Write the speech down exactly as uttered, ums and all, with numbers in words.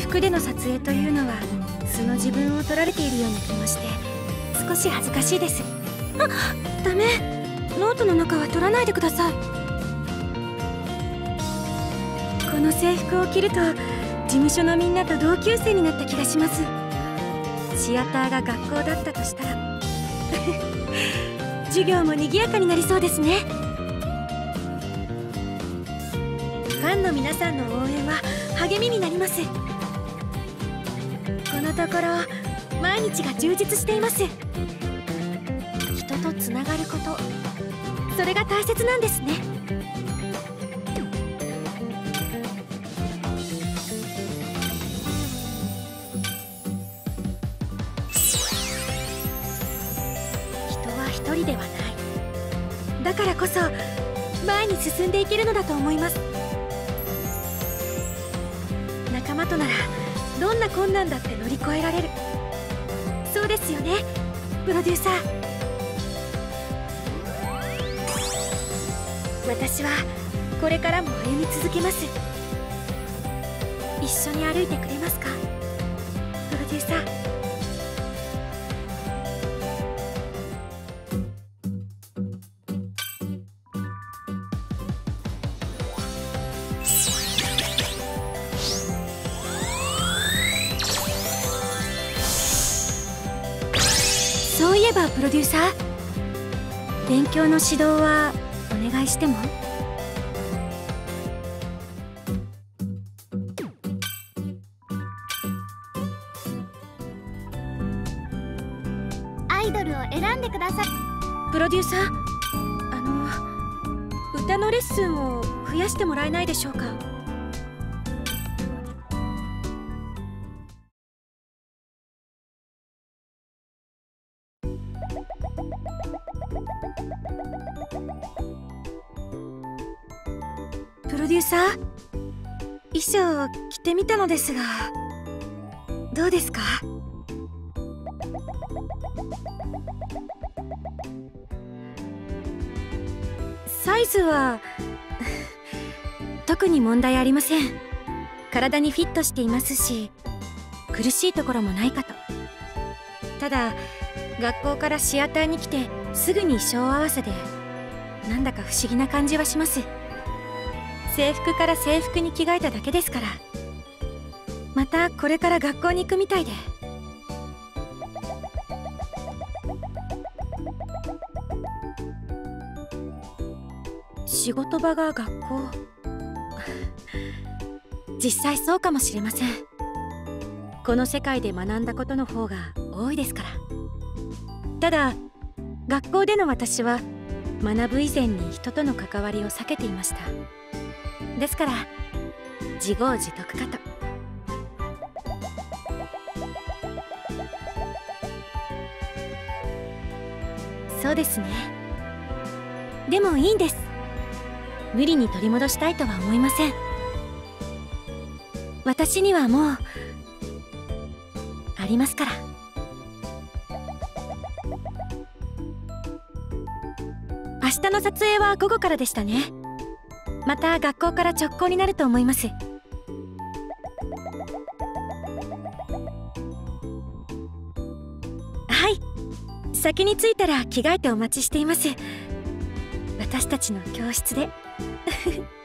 服での撮影というのは素の自分を撮られているような気もして少し恥ずかしいです。あ、ダメ。ノートの中は撮らないでください。この制服を着ると事務所のみんなと同級生になった気がします。シアターが学校だったとしたら授業も賑やかになりそうですね。ファンの皆さんの応援は励みになります。このところ毎日が充実しています。人とつながること、それが大切なんですね。人は一人ではない。だからこそ前に進んでいけるのだと思います。仲間とならどんな困難だって乗り越えられる。そうですよね、プロデューサー。私はこれからも歩み続けます。一緒に歩いてくれますか、プロデューサー。そういえばプロデューサー、勉強の指導はお願いしても？ アイドルを選んでください。 プロデューサー、あの歌のレッスンを増やしてもらえないでしょうか？プロデューサー、衣装を着てみたのですがどうですか？サイズは特に問題ありません。体にフィットしていますし苦しいところもないかと。ただ学校からシアターに来てすぐに衣装合わせでなんだか不思議な感じはします。制服から制服に着替えただけですから。またこれから学校に行くみたいで。仕事場が学校実際そうかもしれません。この世界で学んだことの方が多いですから。ただ学校での私は学ぶ以前に人との関わりを避けていました。ですから自業自得かと。そうですね。でもいいんです。無理に取り戻したいとは思いません。私にはもうありますから。明日の撮影は午後からでしたね。また学校から直行になると思います。はい、先に着いたら着替えてお待ちしています。私たちの教室で